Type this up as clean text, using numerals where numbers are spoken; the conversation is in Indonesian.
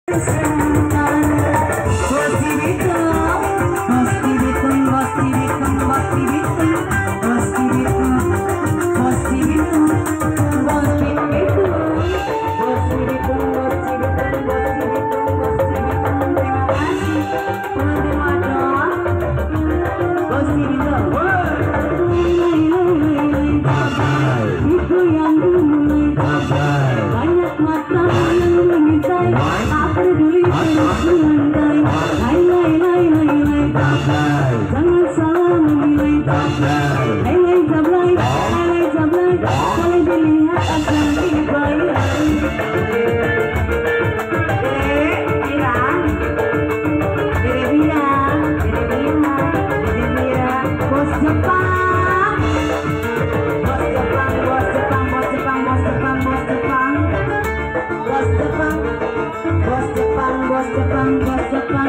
Jangan salah memilih jablay, jablay, jablay, boleh dilihat akan dibayar. Bos Jepang, bos Jepang, bos Jepang, bos Jepang, bos Jepang, bos Jepang, bos Jepang, bos Jepang, bos Jepang, bos Jepang.